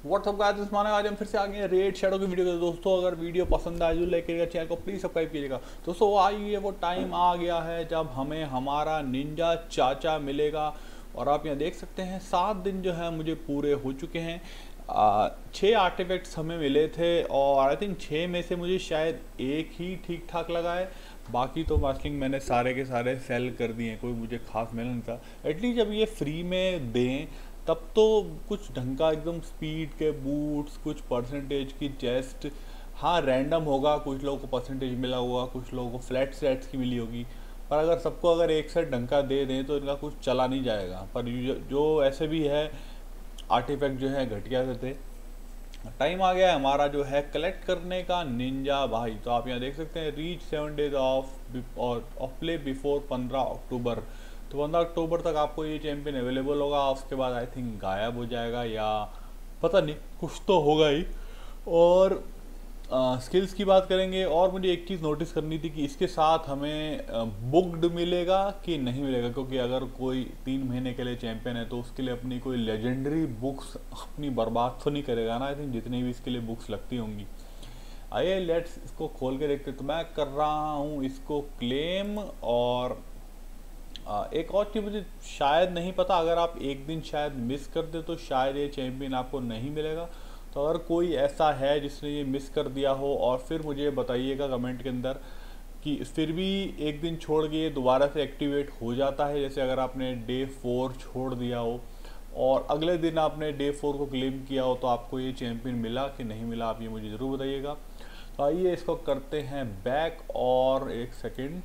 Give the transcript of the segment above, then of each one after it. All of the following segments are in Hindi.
व्हाट्सअप गाइस, उस्मान है। आज हम फिर से आ गए हैं रेड शैडो की वीडियो के। दोस्तों अगर वीडियो पसंद आए जो लाइक करिएगा, चैनल को प्लीज़ सब्सक्राइब कीजिएगा। दोस्तों आइए, वो टाइम आ गया है जब हमें हमारा निंजा चाचा मिलेगा। और आप यहाँ देख सकते हैं 7 दिन जो है मुझे पूरे हो चुके हैं। 6 आर्टिफैक्ट्स हमें मिले थे और आई थिंक 6 में से मुझे शायद एक ही ठीक ठाक लगा है। बाकी तो मास्किंग मैंने सारे के सारे सेल कर दिए हैं, कोई मुझे खास मिला नहीं था। एटलीस्ट जब ये फ्री में दें तब तो कुछ ढंग का एकदम स्पीड के बूट्स, कुछ परसेंटेज की चेस्ट। हाँ रैंडम होगा, कुछ लोगों को परसेंटेज मिला होगा, कुछ लोगों को फ्लैट सेट्स की मिली होगी। पर अगर सबको अगर एक सेट ढंग का दे दें तो इनका कुछ चला नहीं जाएगा। पर जो ऐसे भी है आर्टिफैक्ट जो है घटिया से थे। टाइम आ गया है हमारा जो है कलेक्ट करने का निंजा भाई। तो आप यहाँ देख सकते हैं reach 7 days of play before 15 October. तो 15 अक्टूबर तक आपको ये चैंपियन अवेलेबल होगा। उसके बाद आई थिंक गायब हो जाएगा या पता नहीं, कुछ तो होगा ही। और स्किल्स की बात करेंगे। और मुझे एक चीज़ नोटिस करनी थी कि इसके साथ हमें बुक्ड मिलेगा कि नहीं मिलेगा, क्योंकि अगर कोई 3 महीने के लिए चैंपियन है तो उसके लिए अपनी कोई लेजेंडरी बुक्स अपनी बर्बाद तो नहीं करेगा ना। आई थिंक जितनी भी इसके लिए बुक्स लगती होंगी। आइए लेट्स इसको खोल के देखते। तो मैं कर रहा हूँ इसको क्लेम। और एक और चीज़ मुझे शायद नहीं पता, अगर आप एक दिन शायद मिस कर दे तो शायद ये चैंपियन आपको नहीं मिलेगा। तो अगर कोई ऐसा है जिसने ये मिस कर दिया हो और फिर मुझे बताइएगा कमेंट के अंदर कि फिर भी एक दिन छोड़ के ये दोबारा से एक्टिवेट हो जाता है। जैसे अगर आपने डे 4 छोड़ दिया हो और अगले दिन आपने डे 4 को क्लेम किया हो तो आपको ये चैंपियन मिला कि नहीं मिला, आप ये मुझे ज़रूर बताइएगा। तो आइए इसको करते हैं बैक। और एक सेकेंड,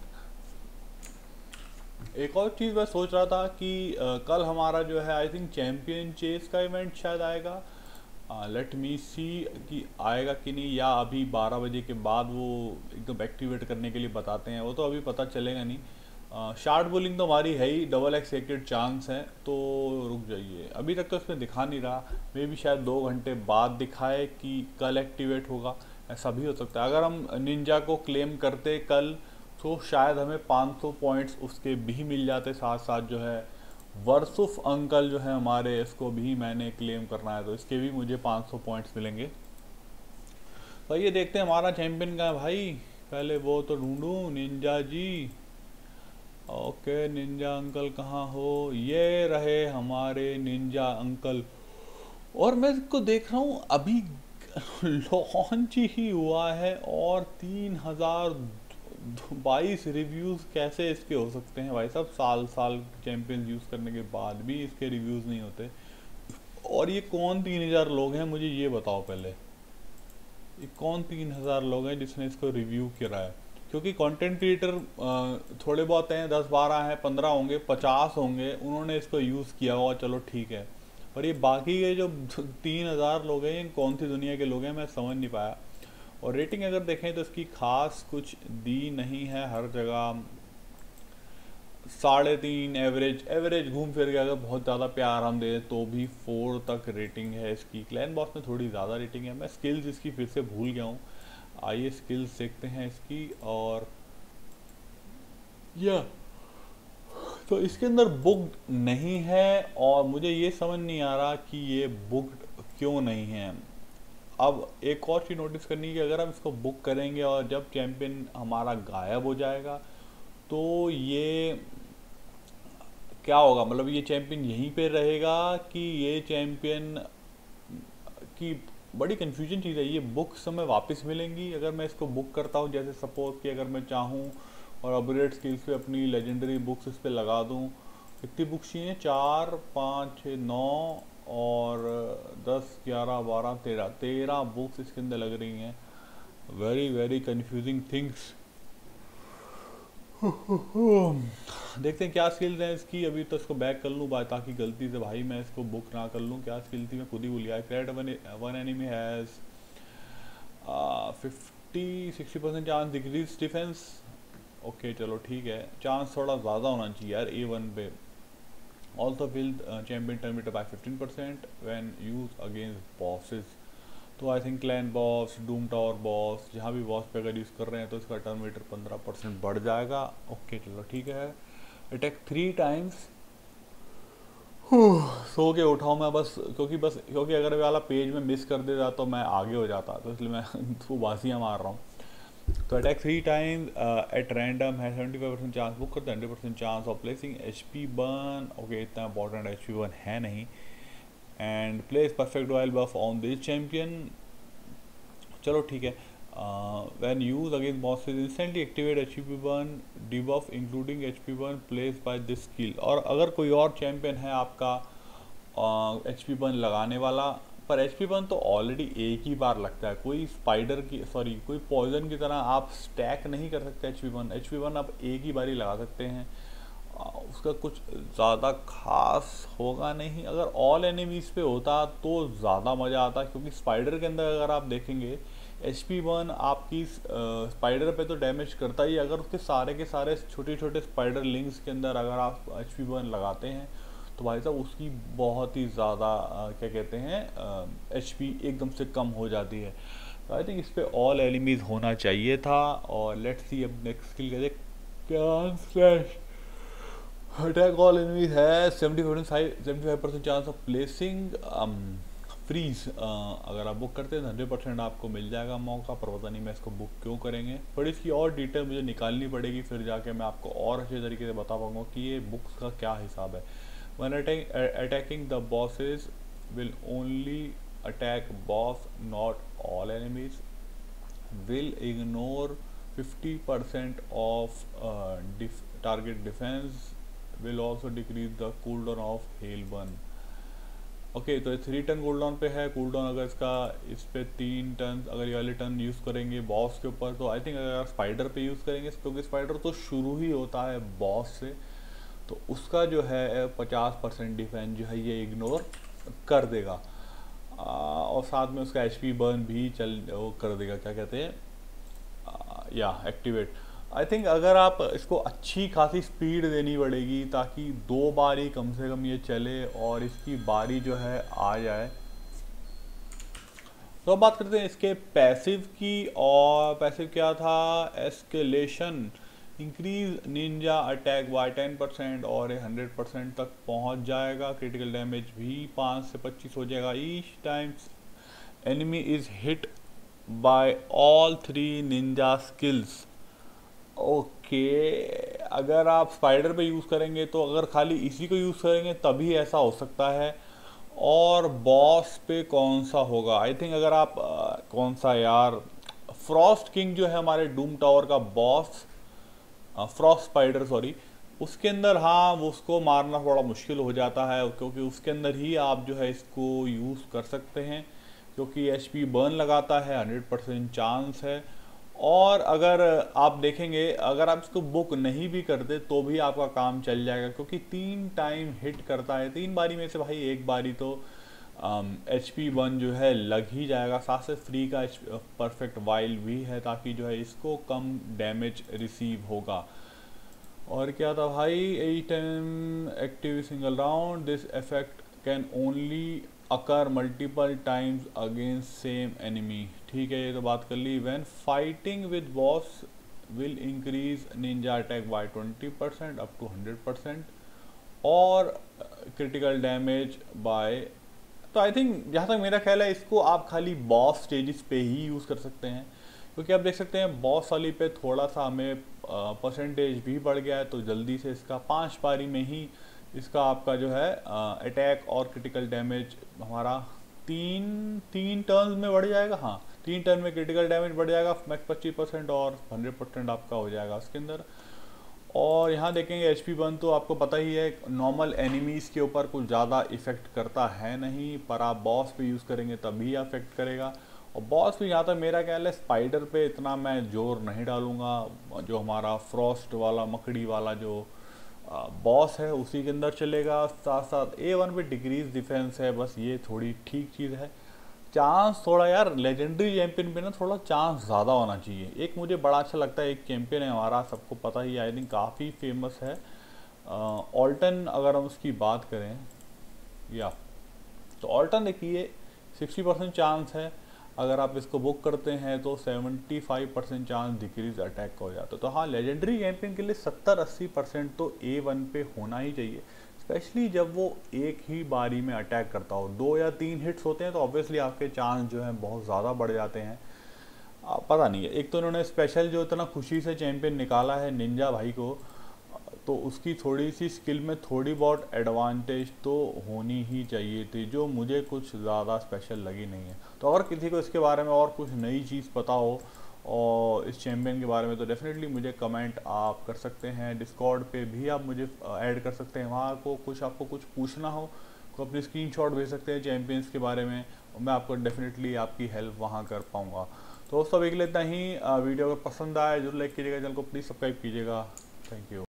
एक और चीज़ मैं सोच रहा था कि कल हमारा जो है आई थिंक चैंपियन चेस का इवेंट शायद आएगा। लेट मी सी कि आएगा कि नहीं, या अभी 12 बजे के बाद वो एकदम एक्टिवेट करने के लिए बताते हैं, वो तो अभी पता चलेगा नहीं। शार्ट बोलिंग तो हमारी है ही, डबल एक्सेक्टेड चांस है। तो रुक जाइए, अभी तक तो इसमें दिखा नहीं रहा। मे भी शायद 2 घंटे बाद दिखाए कि कल एक्टिवेट होगा, ऐसा भी हो सकता है। अगर हम निंजा को क्लेम करते कल तो शायद हमें 500 पॉइंट्स उसके भी मिल जाते। साथ साथ जो है वर्सुफ अंकल जो है हमारे, इसको भी मैंने क्लेम करना है तो इसके भी मुझे 500 पॉइंट्स मिलेंगे। तो ये देखते हैं हमारा चैंपियन का है भाई। पहले वो तो ढूंढूं, ninja ji. Okay ninja uncle कहाँ हो, ये रहे हमारे निंजा अंकल। और मैं इसको देख रहा हूँ अभी लॉन्च ही हुआ है और 3022 रिव्यूज़ कैसे इसके हो सकते हैं भाई साहब। साल साल चैंपियंस यूज़ करने के बाद भी इसके रिव्यूज़ नहीं होते। और ये कौन 3000 लोग हैं, मुझे ये बताओ पहले। ये कौन 3000 लोग हैं जिसने इसको रिव्यू करा है? क्योंकि कंटेंट क्रिएटर थोड़े बहुत हैं, 10-12 हैं, 15 होंगे, 50 होंगे, उन्होंने इसको यूज़ किया होगा, चलो ठीक है। पर ये बाकी के जो 3000 लोग हैं, ये कौन सी दुनिया के लोग हैं, मैं समझ नहीं पाया। और रेटिंग अगर देखें तो इसकी खास कुछ दी नहीं है, हर जगह 3.5 एवरेज एवरेज घूम फिर के अगर बहुत ज़्यादा प्यार हम दे तो भी 4 तक रेटिंग है इसकी। क्लैन बॉस में थोड़ी ज़्यादा रेटिंग है। मैं स्किल्स इसकी फिर से भूल गया हूँ, आइए स्किल्स देखते हैं इसकी। और या तो इसके अंदर बुक्ड नहीं है और मुझे ये समझ नहीं आ रहा कि ये बुक्ड क्यों नहीं है। अब एक और चीज़ नोटिस करनी है कि अगर हम इसको बुक करेंगे और जब चैंपियन हमारा गायब हो जाएगा तो ये क्या होगा, मतलब ये चैंपियन यहीं पे रहेगा कि ये चैंपियन की बड़ी कन्फ्यूजन चीज़ है। ये बुक्स हमें वापस मिलेंगी अगर मैं इसको बुक करता हूँ? जैसे सपोज कि अगर मैं चाहूँ और अपग्रेड स्किल्स पे अपनी लेजेंडरी बुक्स इस पर लगा दूँ। कितनी बुक्स चाहिए? 4 5 6 9 और 10 11 12 13 बुक्स इसके अंदर लग रही हैं। Very very confusing things. देखते हैं क्या स्किल्स हैं इसकी। अभी तो इसको बैक कर लूँ ताकि गलती से भाई मैं इसको बुक ना कर लूँ। क्या स्किल थी मैं खुद ही भूल गया। Crate one enemy has 50-60% chance decrease defense. Okay चलो ठीक है, चांस थोड़ा ज़्यादा होना चाहिए यार A1 पे। Also build champion terminator by 15% when use against bosses. तो I think clan boss, doom tower boss, जहाँ भी बॉस पे अगर यूज़ कर रहे हैं तो इसका टर्मिनेटर 15% बढ़ जाएगा। ओके चलो ठीक है। अटैक 3 टाइम्स सो के उठाऊँ मैं बस, क्योंकि अगर ये वाला पेज में मिस कर देता तो मैं आगे हो जाता, तो इसलिए मैं वो बासियाँ मार रहा हूँ। तो अटैक 3 टाइम्स एट रैंडम है 75% चांस, बुक करते हैं 100% chance of placing HP burn. Okay, इतना इंपॉर्टेंट HP बर्न है नहीं। And place perfect royal buff on this champion, चलो ठीक है। When use against bosses instantly activate HP burn debuff including HP burn place by this skill. और अगर कोई और चैम्पियन है आपका HP बर्न लगाने वाला, पर HP बर्न तो ऑलरेडी एक ही बार लगता है, कोई स्पाइडर की कोई पॉइजन की तरह आप स्टैक नहीं कर सकते HP बर्न आप एक ही बार ही लगा सकते हैं। उसका कुछ ज़्यादा खास होगा नहीं। अगर ऑल एनिमीज पे होता तो ज़्यादा मज़ा आता, क्योंकि स्पाइडर के अंदर अगर आप देखेंगे HP बर्न आपकी स्पाइडर पे तो डैमेज करता ही, अगर उसके सारे के सारे छोटे छोटे स्पाइडर लिंक्स के अंदर अगर आप HP बर्न लगाते हैं तो भाई साहब उसकी बहुत ही ज़्यादा क्या कहते हैं HP एकदम से कम हो जाती है। तो आई थिंक इस पर ऑल एनिमीज होना चाहिए था। और लेट्स सी अब नेक्स्ट स्किल कहते क्या, अटैक ऑल एनिमीज है 75% चांस ऑफ प्लेसिंग फ्रीज। अगर आप बुक करते हैं 100% आपको मिल जाएगा मौका, पर पता नहीं मैं इसको बुक क्यों करेंगे, पर इसकी और डिटेल मुझे निकालनी पड़ेगी, फिर जाके मैं आपको और अच्छे तरीके से बता पाऊंगा कि ये बुक्स का क्या हिसाब है। When attacking the bosses will only attack boss, not all enemies. Will ignore 50% of target defense. Will also decrease the cooldown of hail burn. Okay, तो 3 टन कूलडाउन पे है। कूलडाउन अगर इस पे 3 टन अगर ये वाले टन यूज़ करेंगे बॉस के ऊपर, तो आई थिंक अगर स्पाइडर पे यूज़ करेंगे, क्योंकि स्पाइडर तो शुरू ही होता है बॉस से, तो उसका जो है 50% डिफेंस जो है ये इग्नोर कर देगा। और साथ में उसका HP बर्न भी वो कर देगा, क्या कहते हैं या एक्टिवेट। आई थिंक अगर आप इसको अच्छी खासी स्पीड देनी पड़ेगी ताकि 2 बार ही कम से कम ये चले और इसकी बारी जो है आ जाए। तो अब बात करते हैं इसके पैसिव की, और पैसिव क्या था, escalation, increase ninja attack by 10% और 100% तक पहुंच जाएगा। क्रिटिकल डैमेज भी 5 से 25 हो जाएगा each times enemy is hit by all 3 ninja skills. Okay, अगर आप स्पाइडर पे यूज़ करेंगे तो अगर खाली इसी को यूज़ करेंगे तभी ऐसा हो सकता है। और बॉस पे कौन सा होगा, आई थिंक अगर आप कौन सा यार, फ्रॉस्ट किंग जो है हमारे डूम टावर का बॉस, फ्रॉस्ट स्पाइडर सॉरी, उसके अंदर हाँ उसको मारना थोड़ा मुश्किल हो जाता है, क्योंकि उसके अंदर ही आप जो है इसको यूज़ कर सकते हैं, क्योंकि HP बर्न लगाता है, 100% चांस है। और अगर आप देखेंगे अगर आप इसको बुक नहीं भी करते तो भी आपका काम चल जाएगा, क्योंकि 3 टाइम हिट करता है। 3 बारी में से भाई एक बारी तो HP बर्न जो है लग ही जाएगा। साथ से फ्री का परफेक्ट वाइल भी है, ताकि जो है इसको कम डैमेज रिसीव होगा। और क्या था भाई, 8 time active single round, this effect can only occur multiple times against same enemy. ठीक है, ये तो बात कर ली। When fighting with boss will increase ninja attack by 20% up to 100% और क्रिटिकल डैमेज बाय। तो आई थिंक जहाँ तक मेरा ख्याल है इसको आप खाली बॉस स्टेजेस पे ही यूज़ कर सकते हैं, क्योंकि आप देख सकते हैं बॉस वाली पे थोड़ा सा हमें परसेंटेज भी बढ़ गया है, तो जल्दी से इसका 5 बारी में ही इसका आपका जो है अटैक और क्रिटिकल डैमेज हमारा तीन टर्न्स में बढ़ जाएगा। हाँ, 3 टर्न में क्रिटिकल डैमेज बढ़ जाएगा मैक्स 25% और 100% आपका हो जाएगा उसके अंदर। और यहाँ देखेंगे HP बर्न तो आपको पता ही है नॉर्मल एनिमीज़ के ऊपर कुछ ज़्यादा इफेक्ट करता है नहीं, पर आप बॉस पे यूज़ करेंगे तभी अफेक्ट करेगा। और बॉस भी यहाँ तक मेरा ख्याल है स्पाइडर पे इतना मैं जोर नहीं डालूंगा, जो हमारा फ्रॉस्ट वाला मकड़ी वाला जो बॉस है उसी के अंदर चलेगा। साथ साथ A1 पे डिक्रीज डिफेंस है, बस ये थोड़ी ठीक चीज़ है। चांस थोड़ा यार लेजेंडरी चैंपियन पे ना थोड़ा चांस ज़्यादा होना चाहिए। एक मुझे बड़ा अच्छा लगता है, एक चैंपियन है हमारा, सबको पता ही, आई थिंक काफ़ी फेमस है, ऑल्टन। अगर हम उसकी बात करें या तो ऑल्टन देखिए 60% चांस है, अगर आप इसको बुक करते हैं तो 75% चांस डिक्रीज अटैक का हो जाता है। तो हाँ, लेजेंडरी चैंपियन के लिए 70-80% तो A1 पे होना ही चाहिए। स्पेशली जब वो एक ही बारी में अटैक करता हो, 2 या 3 हिट्स होते हैं तो ऑब्वियसली आपके चांस जो हैं बहुत ज़्यादा बढ़ जाते हैं। पता नहीं है, एक तो उन्होंने स्पेशल जो इतना खुशी से चैंपियन निकाला है निंजा भाई को, तो उसकी थोड़ी सी स्किल में थोड़ी बहुत एडवांटेज तो होनी ही चाहिए थी, जो मुझे कुछ ज़्यादा स्पेशल लगी नहीं है। तो अगर किसी को इसके बारे में और कुछ नई चीज़ पता हो और इस चैम्पियन के बारे में, तो डेफिनेटली मुझे कमेंट आप कर सकते हैं। डिस्कॉर्ड पे भी आप मुझे ऐड कर सकते हैं, वहाँ को कुछ आपको कुछ पूछना हो तो अपनी स्क्रीनशॉट भेज सकते हैं चैम्पियंस के बारे में, और मैं आपको डेफिनेटली आपकी हेल्प वहाँ कर पाऊँगा। तो दोस्तों अभी के लिए इतना ही। वीडियो अगर पसंद आए जरूर लाइक कीजिएगा, चैनल को प्लीज़ सब्सक्राइब कीजिएगा। Thank you.